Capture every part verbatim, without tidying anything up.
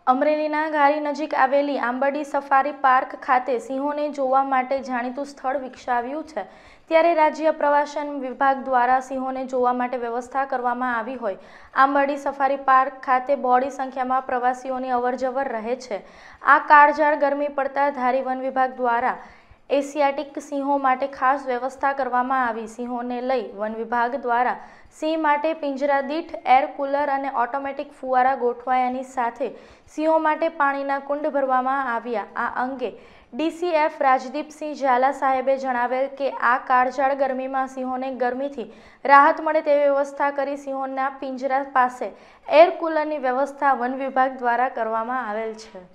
અમરેલીના ઘારી નજીક આવેલી આંબરડી સફારી પાર્ક ખાતે સિંહોને જોવા માટે જાણીતું સ્થળ વિકસાવ્યું છે, ત્યારે રાજ્ય પ્રવાસન વિભાગ દ્વારા સિંહોને જોવા માટે વ્યવસ્થા કરવામાં આવી હોય આંબરડી સફારી પાર્ક ખાતે બહોળી સંખ્યામાં પ્રવાસીઓની અવરજવર રહે છે। આ કાળઝાળ ગરમી પડતા ધારી વન વિભાગ દ્વારા એશિયાટિક સિંહો માટે ખાસ વ્યવસ્થા કરવામાં આવી। સિંહોને લઈ વન વિભાગ દ્વારા સિંહ માટે પિંજરા દીઠ એર કુલર અને ઓટોમેટિક ફુવારા ગોઠવાયાની સાથે સિંહો માટે પાણીના કુંડ ભરવામાં આવ્યા। આ અંગે ડીસીએફ રાજદીપસિંહ ઝાલા સાહેબે જણાવેલ કે આ કાળઝાળ ગરમીમાં સિંહોને ગરમીથી રાહત મળે તેવી વ્યવસ્થા કરી સિંહોના પિંજરા પાસે એર કુલરની વ્યવસ્થા વન વિભાગ દ્વારા કરવામાં આવેલ છે।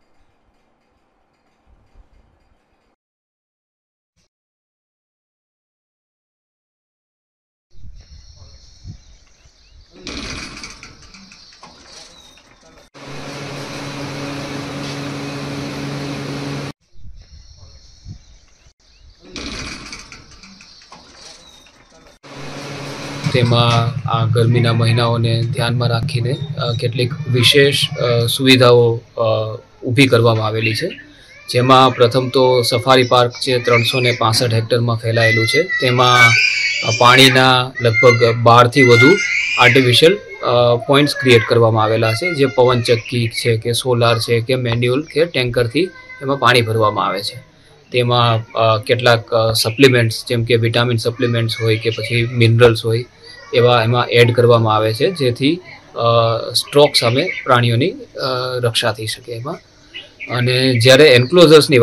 તેમાં આ ગરમીના મહિનાઓને ધ્યાનમાં રાખીને કેટલીક વિશેષ સુવિધાઓ ઊભી કરવામાં આવેલી છે, જેમાં પ્રથમ તો સફારી પાર્ક છે ત્રણસો ને પાસઠ હેક્ટરમાં ફેલાયેલું છે। તેમાં પાણીના લગભગ બારથી વધુ આર્ટિફિશિયલ પોઈન્ટ્સ ક્રિએટ કરવામાં આવેલા છે, જે પવનચક્કી છે કે સોલાર છે કે મેન્યુઅલ કે ટેન્કરથી એમાં પાણી ભરવામાં આવે છે। તેમાં કેટલાક સપ્લિમેન્ટ્સ જેમ કે વિટામિન સપ્લિમેન્ટ્સ હોય કે પછી મિનરલ્સ હોય એવા એમાં એડ કરવામાં આવે છે, જેથી સ્ટ્રોક સામે પ્રાણીઓની રક્ષા થઈ શકે એમાં। અને જ્યારે એન્ક્લોઝર્સની